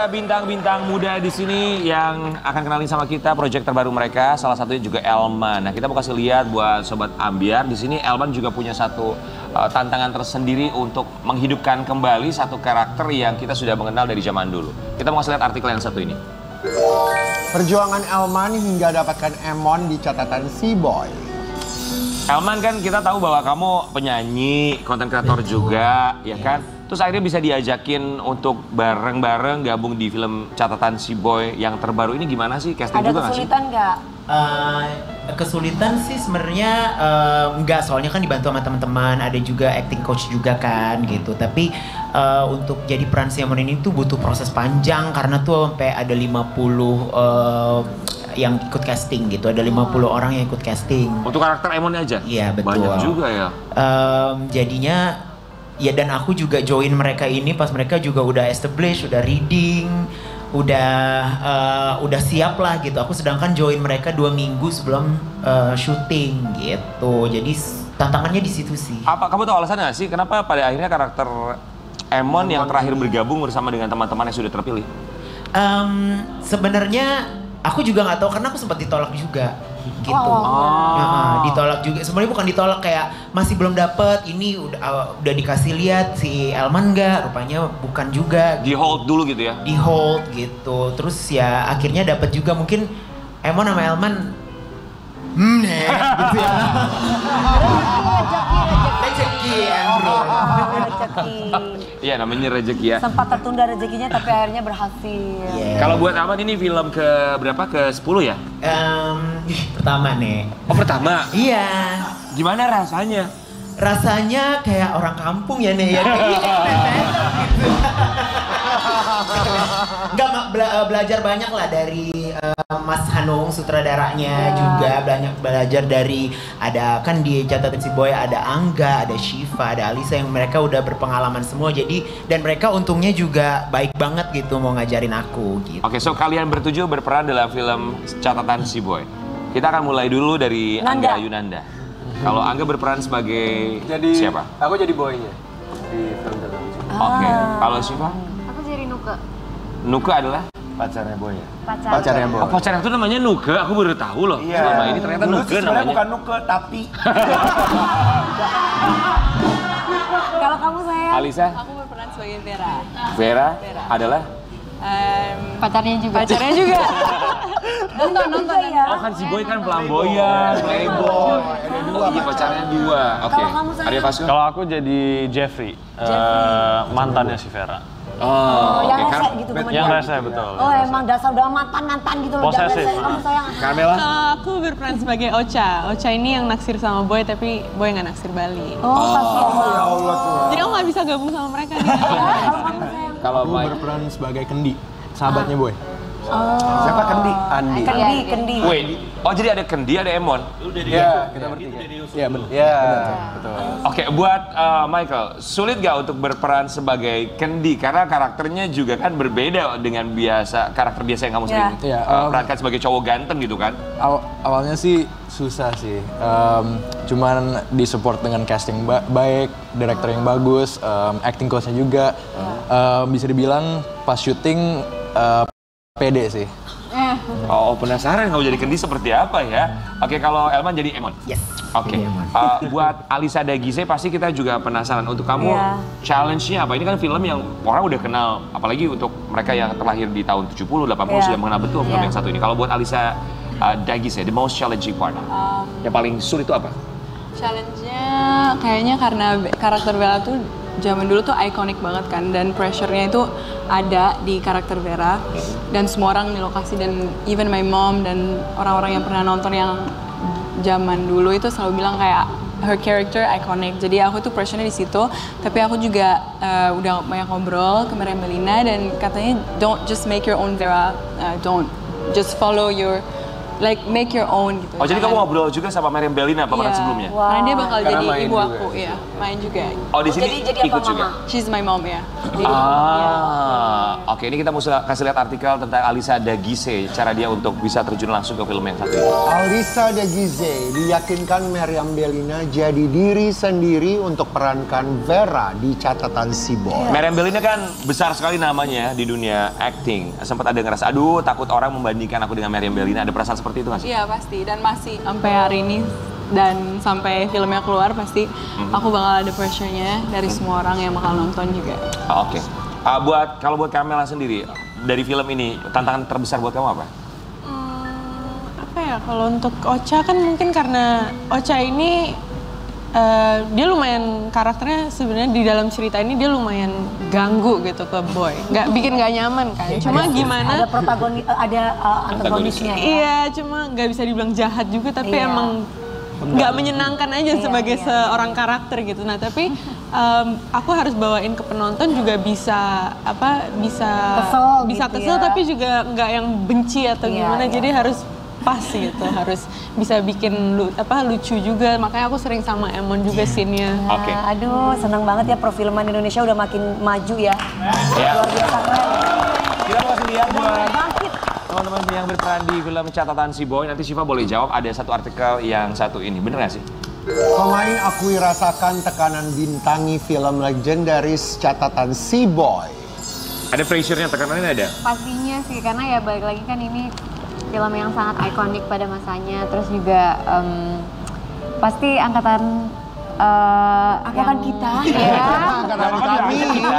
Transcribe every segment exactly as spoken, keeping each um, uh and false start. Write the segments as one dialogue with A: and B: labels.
A: ada bintang-bintang muda di sini yang akan kenalin sama kita proyek terbaru mereka. Salah satunya juga Elman. Nah, kita mau kasih lihat buat sobat Ambiar. Di sini Elman juga punya satu uh, tantangan tersendiri untuk menghidupkan kembali satu karakter yang kita sudah mengenal dari zaman dulu. Kita mau kasih lihat artikel yang satu ini.
B: Perjuangan Elman hingga dapatkan Emon di catatan C-Boy.
A: Elman kan kita tahu bahwa kamu penyanyi, konten kreator juga, ya kan? Terus akhirnya bisa diajakin untuk bareng-bareng gabung di film catatan C-Boy yang terbaru ini gimana sih? Casting
C: ada
A: juga nggak sih?
C: kesulitan nggak?
D: Uh, kesulitan sih sebenarnya uh, enggak, soalnya kan dibantu sama teman-teman, ada juga acting coach juga kan gitu. Tapi uh, untuk jadi peran si Emon ini tuh butuh proses panjang karena tuh sampai ada lima puluh uh, yang ikut casting gitu, ada lima puluh orang yang ikut casting.
A: Untuk karakter Emon aja?
D: Iya betul.
A: Banyak juga ya.
D: Um, jadinya ya, dan aku juga join mereka ini pas mereka juga udah established, udah reading, udah uh, udah siap lah gitu. Aku sedangkan join mereka dua minggu sebelum uh, syuting gitu. Jadi tantangannya di situ sih.
A: Apa kamu tahu alasannya nggak sih kenapa pada akhirnya karakter Emon yang terakhir bergabung bersama dengan teman-teman yang sudah terpilih?
D: Um, Sebenarnya aku juga nggak tahu karena aku sempat ditolak juga. Gitu.
A: Oh.
D: Nah, ditolak juga. Sebenarnya bukan ditolak, kayak masih belum dapet. Ini udah uh, udah dikasih lihat si Elman nggak? Rupanya bukan juga.
A: Di hold dulu gitu ya?
D: Di hold gitu. Terus ya akhirnya dapet juga, mungkin Emon sama Elman. Hmm, ya, gitu ya. Rezeki, bro.
C: Rezeki.
A: Iya, namanya rezeki ya.
C: Sempat tertunda rezekinya tapi akhirnya berhasil.
D: Yeah.
A: Kalau buat Elman ini film ke berapa? Ke sepuluh ya?
D: Um, pertama nih.
A: Oh, pertama?
D: Iya.
A: Gimana rasanya?
D: Rasanya kayak orang kampung ya nih ya. Enggak, bela belajar banyak lah dari uh, Mas Hanung sutradaranya, yeah. Juga banyak belajar dari, ada kan di catatan C-Boy ada Angga, ada Shiva, ada Alisa yang mereka udah berpengalaman semua. Jadi dan mereka untungnya juga baik banget gitu mau ngajarin aku gitu.
A: Oke, so kalian bertujuh berperan dalam film catatan C-Boy. Kita akan mulai dulu dari
C: Nanda.
A: Angga Yunanda. Kalau Angga berperan sebagai
E: jadi,
A: siapa?
E: Aku jadi boynya di film catatan C-Boy.
A: Oke, kalau Shiva?
F: Aku jadi Nuke.
A: Nuke adalah?
E: Pacarnya boy ya?
F: Pacar.
E: Pacarnya boy.
A: Oh, pacarnya itu namanya Nuke, aku baru tahu loh.
E: Iya.
A: Selama ini ternyata
E: Dulu
A: Nuke
E: sih sebenarnya
A: namanya.
E: bukan Nuke, tapi
C: Kalau kamu saya?
A: Alisa?
F: Aku berperan sebagai Vera.
A: Vera?
F: Vera.
A: Adalah?
F: Um,
G: Pacarnya juga.
F: Pacarnya juga. nonton, nonton
C: ya.
A: Oh kan si Boy kan flamboyan, playboy.
E: ada dua
A: Iya, pacarnya dua. Oke.
C: Kalau kamu sayang?
A: Arya Pasco?
H: Kalau aku jadi Jeffrey, eh, mantannya si Vera.
A: Oh,
C: Oh, yang
A: oke.
C: rese
A: Kar-
C: gitu sama
H: Yang
C: dia.
H: rese betul.
C: Oh emang dasar udah mantan-mantan gitu loh. Jangan
H: Posesif.
C: rese, kamu sayang.
A: Carmela?
F: Kalau aku berperan sebagai Ocha. Ocha ini yang naksir sama Boy tapi Boy nggak naksir balik.
C: Oh kasihan.
E: ya Allah tuh.
F: Jadi aku nggak bisa gabung sama mereka nih.
C: Kalau kamu sayang?
A: Kalau
E: Aku
A: Mike?
E: berperan sebagai Kendi, sahabatnya boy.
C: Oh.
E: Siapa Kendi? Andi.
C: Kendi, kendi.
A: Wait, oh jadi ada Kendi, ada Emon?
E: Iya, kita bertiga. Iya, benar. Iya, betul.
A: Oke, buat uh, Michael, sulit gak untuk berperan sebagai Kendi? Karena karakternya juga kan berbeda dengan biasa karakter biasa yang kamu sering
E: Iya,
A: uh,
E: um,
A: perankan sebagai cowok ganteng gitu kan?
E: Aw- awalnya sih susah sih, um, cuman disupport dengan casting ba- baik, director yang bagus, um, acting coachnya juga. Um, bisa dibilang pas syuting uh, pede sih.
A: Oh, penasaran kamu jadi Kendi seperti apa ya? Oke, kalau Elman jadi Emon?
D: Yes.
A: Oke, uh, buat Alisa Dagize pasti kita juga penasaran. Untuk kamu,
C: Iya.
A: challenge-nya apa? Ini kan film yang orang udah kenal, apalagi untuk mereka yang terlahir di tahun tujuh puluh, delapan puluh
C: Iya.
A: sudah mengenal betul film
C: Iya.
A: yang satu ini. Kalau buat Alisa uh, Dagize, the most challenging part,
F: Um,
A: yang paling sulit itu apa?
F: Challenge-nya kayaknya karena Be- karakter Bella tuh zaman dulu tuh ikonik banget kan, dan pressure-nya itu ada di karakter Vera dan semua orang di lokasi, dan even my mom dan orang-orang yang pernah nonton yang zaman dulu itu selalu bilang kayak her character iconic. Jadi aku tuh pressure-nya di situ, tapi aku juga uh, udah banyak ngobrol ke Maria Melina dan katanya don't just make your own Vera, uh, don't just follow your like make your own gitu.
A: Oh jadi kamu ngobrol juga sama Meriam Bellina pemeran
F: Iya.
A: sebelumnya?
F: Karena dia bakal
E: Karena
F: jadi
E: main
F: ibu
E: juga
F: aku,
E: di
F: ya, main juga.
A: Oh di sini
C: Jadi jadi
A: ikut
C: apa
A: juga?
C: mama?
F: She's my mom ya. Jadi,
A: Ah, oke ini kita mau kasih lihat artikel tentang Alisa Dagise, cara dia untuk bisa terjun langsung ke film yang satu ini.
B: Alisa Dagise diyakinkan Meriam Bellina jadi diri sendiri untuk perankan Vera di Catatan Si Boy.
A: Meriam Bellina kan besar sekali namanya di dunia acting. Sempat ada ngerasa, aduh takut orang membandingkan aku dengan Meriam Bellina. Ada perasaan seperti itu nggak sih?
F: Iya pasti, dan masih sampai hari ini dan sampai filmnya keluar pasti aku bakal ada pressure-nya dari semua orang yang bakal nonton juga.
A: Ah, Oke. Ah, buat kalau buat Kamela sendiri dari film ini tantangan terbesar buat kamu apa?
G: Hmm, apa ya, kalau untuk Ocha kan mungkin karena Ocha ini eh, dia lumayan karakternya sebenarnya di dalam cerita ini dia lumayan ganggu gitu ke Boy, nggak bikin nggak nyaman kan. Cuma gimana?
C: Ada protagonis, ada uh, antagonisnya ya.
G: Iya, cuma nggak bisa dibilang jahat juga, tapi
C: Iya.
G: emang nggak menyenangkan aja
C: Iya,
G: sebagai
C: iya.
G: seorang karakter gitu. Nah tapi em, aku harus bawain ke penonton juga bisa apa bisa
C: Kesel
G: bisa
C: gitu
G: kesel
C: ya.
G: tapi juga nggak yang benci atau
C: Iya,
G: gimana.
C: iya.
G: Jadi harus pas gitu, harus bisa bikin lu, apa lucu juga. Makanya aku sering sama Emon juga scene-nya.
A: Oke.
C: Nah, aduh, senang banget ya perfilman Indonesia udah makin maju ya.
A: Ya.
C: Luar biasa keren.
A: Kita mau kasih lihat buat
C: Bangkit.
A: teman-teman yang berperan di film Catatan Si Boy. Nanti Syifa boleh jawab, ada satu artikel yang satu ini, bener nggak sih?
B: Pemain akui rasakan tekanan bintangi film legendaris Catatan Si Boy.
A: Ada pressure-nya, tekanannya ada?
I: Pastinya sih, karena ya balik lagi kan ini film yang sangat ikonik pada masanya. Terus juga em, pasti angkatan eh,
C: Angkatan
I: yang-
C: kita.
I: Iya.
B: Angkatan kami,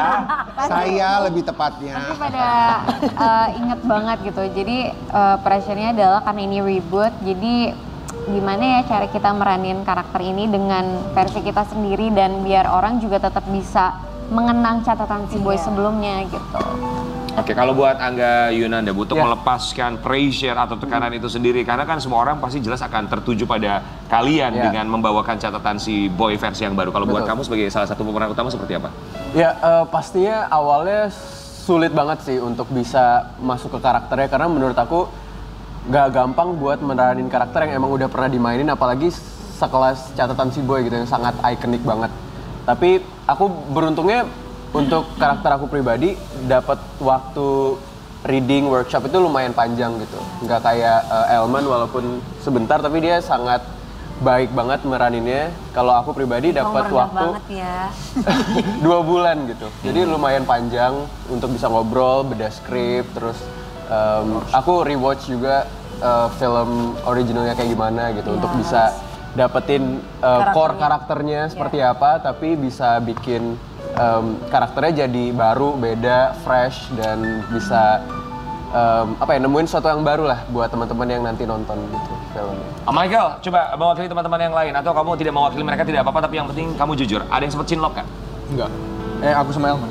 B: saya lebih tepatnya.
I: Pasti pada eh, inget banget gitu. Jadi eh, pressure-nya adalah karena ini reboot. Jadi gimana ya cara kita meranin karakter ini dengan versi kita sendiri dan biar orang juga tetap bisa mengenang Catatan Si Boy
C: Iya.
I: sebelumnya gitu.
A: Oke, kalau buat Angga Yunanda, butuh
E: Ya.
A: melepaskan pressure atau tekanan itu sendiri, karena kan semua orang pasti jelas akan tertuju pada kalian
E: Ya.
A: dengan membawakan Catatan Si Boy versi yang baru. Kalau buat
E: Betul.
A: kamu sebagai salah satu pemeran utama seperti apa?
E: Ya eh, pastinya awalnya sulit banget sih untuk bisa masuk ke karakternya karena menurut aku gak gampang buat meranin karakter yang emang udah pernah dimainin, apalagi sekelas Catatan Si Boy gitu yang sangat ikonik banget. Tapi aku beruntungnya untuk karakter aku pribadi dapat waktu reading workshop itu lumayan panjang gitu. Nggak kayak eh, Elman walaupun sebentar tapi dia sangat baik banget meraninnya. Kalau aku pribadi dapat
C: Kamu rendah
E: waktu
C: banget ya.
E: dua bulan gitu. Jadi lumayan panjang untuk bisa ngobrol, beda skrip, terus em, aku rewatch juga eh, film originalnya kayak gimana gitu untuk bisa dapetin eh, core karakternya seperti apa, tapi bisa bikin em, karakternya jadi baru, beda, fresh dan bisa em, apa ya nemuin sesuatu yang baru lah buat teman-teman yang nanti nonton gitu filmnya.
A: Oh, Michael, coba mewakili teman-teman yang lain atau kamu tidak mewakili mereka tidak apa-apa, tapi yang penting kamu jujur. Ada yang sempat cinlok kan?
E: Enggak. Eh aku sama Elman.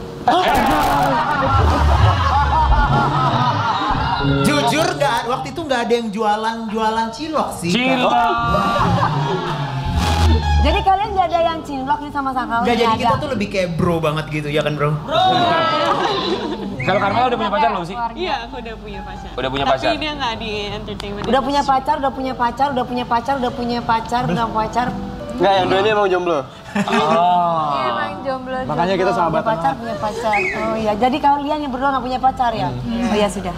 D: Jujur nggak, waktu itu nggak ada yang jualan jualan cilok sih.
A: Cilok.
C: Jadi kalian nggak ada yang cinlok nih sama Sakal?
D: Nggak, jadi kita tuh lebih kayak bro banget gitu ya kan bro?
A: Kalau Carmela udah punya pacar belum sih?
G: Iya, aku udah punya pacar.
A: Udah punya
G: Tapi
A: pacar?
G: dia nggak di entertainment.
C: Udah punya pacar, udah punya pacar, udah punya pacar, udah punya pacar, udah punya pacar.
E: Enggak, yang dua ini emang jomblo.
A: Oh.
I: Iya, emang jomblo.
E: Makanya kita
C: Punya
E: sahabatan.
C: pacar, punya pacar. Oh iya, jadi kalian yang berdua nggak punya pacar ya? Oh iya sudah.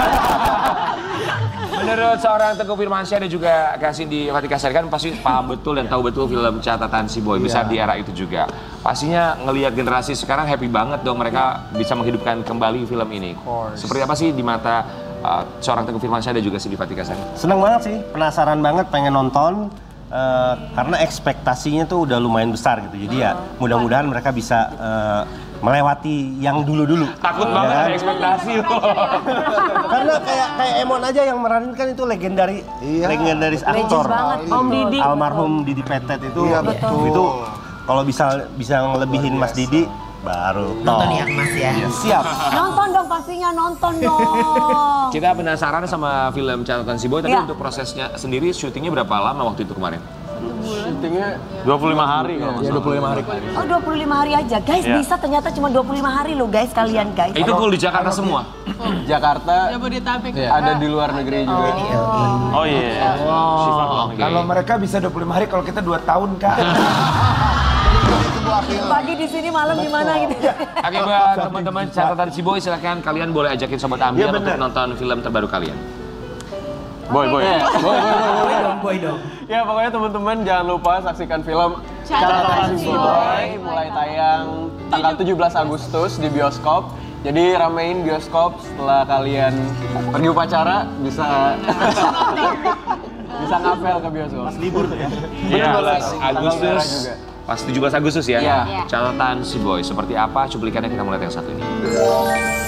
A: Menurut seorang Teguh Firmansyah dan juga Kasin di Fatika Sari kan pasti paham betul dan tahu betul film Catatan Si Boy, besar di era itu juga. Pastinya ngelihat generasi sekarang happy banget dong mereka bisa menghidupkan kembali film ini. Seperti apa sih di mata uh, seorang Teguh Firmansyah dan juga Cindy Fatika Sari?
J: Seneng banget sih, penasaran banget pengen nonton eh, karena ekspektasinya tuh udah lumayan besar gitu. Jadi ya mudah-mudahan mereka bisa eh, melewati yang dulu-dulu.
A: Takut
J: Ya
A: banget
J: kan?
A: ada ekspektasi loh.
J: Karena kayak kayak Emon aja yang meranin kan itu legendari,
B: Iya.
J: legendaris
C: Legend
J: aktor.
C: banget, Om Didi.
J: Almarhum Didi Petet itu,
B: Iya, betul.
J: itu kalau bisa bisa ngelebihin Mas Didi baru
D: Nonton
J: top.
D: ya Mas ya.
J: Siap.
C: Nonton dong pastinya, nonton dong.
A: Kita penasaran sama film Catatan Si Boy, tapi
C: Iya.
A: untuk prosesnya sendiri syutingnya berapa lama waktu itu kemarin?
E: Syutingnya
H: dua puluh lima hari kalau nggak
E: ya
H: salah.
E: dua puluh lima hari.
C: Oh dua puluh lima hari aja. Guys,
H: Iya.
C: bisa ternyata cuma dua puluh lima hari loh guys kalian guys.
A: Itu full di Jakarta semua.
E: Jakarta
G: Jabodetabek.
E: ya, ada di luar negeri juga.
H: Oh iya. Syifa pulang negeri.
K: Kalau mereka bisa dua puluh lima hari, kalau kita dua tahun, Kak.
C: Pagi di sini, malam di mana gitu.
A: Oke buat teman-teman catatan si Boy, silakan kalian boleh ajakin sobat Ambiar
K: Iya,
A: untuk
K: bener.
A: nonton film terbaru kalian.
H: Boy, boy.
D: Boy dong, boy dong.
E: Ya pokoknya teman-teman jangan lupa saksikan film
G: Catatan
E: Si Boy mulai tayang tanggal tujuh belas Agustus di bioskop. Jadi ramein bioskop setelah kalian pergi upacara bisa bisa ngapel ke bioskop. Pas libur tuh ya.
A: tujuh belas Agustus.
E: juga.
A: Pas tujuh belas Agustus ya.
E: Iya.
A: Catatan si Boy seperti apa? Cuplikannya kita mulai yang satu ini.